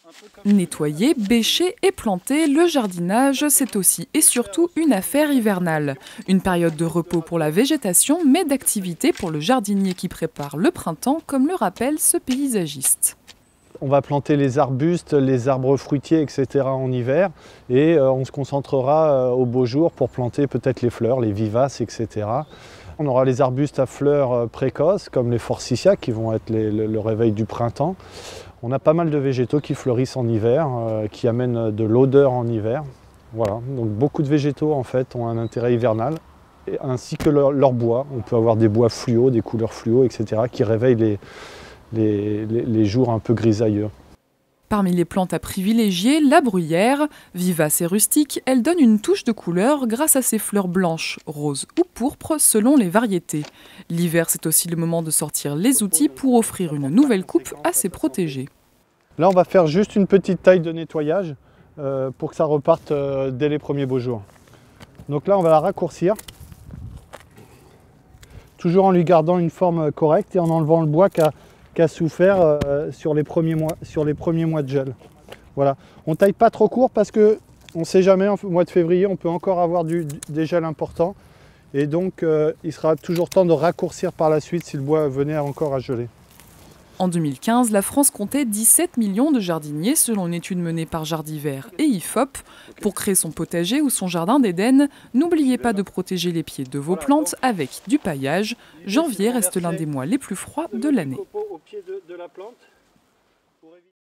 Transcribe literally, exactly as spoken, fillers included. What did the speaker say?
Nettoyer, bêcher et planter, le jardinage, c'est aussi et surtout une affaire hivernale. Une période de repos pour la végétation, mais d'activité pour le jardinier qui prépare le printemps, comme le rappelle ce paysagiste. On va planter les arbustes, les arbres fruitiers, et cetera en hiver et euh, on se concentrera euh, au beau jour pour planter peut-être les fleurs, les vivaces, et cetera. On aura les arbustes à fleurs euh, précoces comme les forsythias qui vont être les, le, le réveil du printemps. On a pas mal de végétaux qui fleurissent en hiver, euh, qui amènent de l'odeur en hiver. Voilà, donc beaucoup de végétaux en fait ont un intérêt hivernal, et, ainsi que leur, leur bois. On peut avoir des bois fluo, des couleurs fluo, et cetera qui réveillent les Les, les, les jours un peu grisailleux. Parmi les plantes à privilégier, la bruyère, vivace et rustique, elle donne une touche de couleur grâce à ses fleurs blanches, roses ou pourpres selon les variétés. L'hiver, c'est aussi le moment de sortir les outils pour offrir une nouvelle coupe à ses protégés. Là, on va faire juste une petite taille de nettoyage euh, pour que ça reparte euh, dès les premiers beaux jours. Donc là, on va la raccourcir, toujours en lui gardant une forme correcte et en enlevant le bois qui a qui a souffert euh, sur, les premiers mois, sur les premiers mois de gel. Voilà. On ne taille pas trop court parce qu'on ne sait jamais, au mois de février, on peut encore avoir du, des gels importants. Et donc, euh, il sera toujours temps de raccourcir par la suite si le bois venait encore à geler. En deux mille quinze, la France comptait dix-sept millions de jardiniers selon une étude menée par Jardiver et I F O P. Pour créer son potager ou son jardin d'Éden, n'oubliez pas de protéger les pieds de vos plantes avec du paillage. Janvier reste l'un des mois les plus froids de l'année.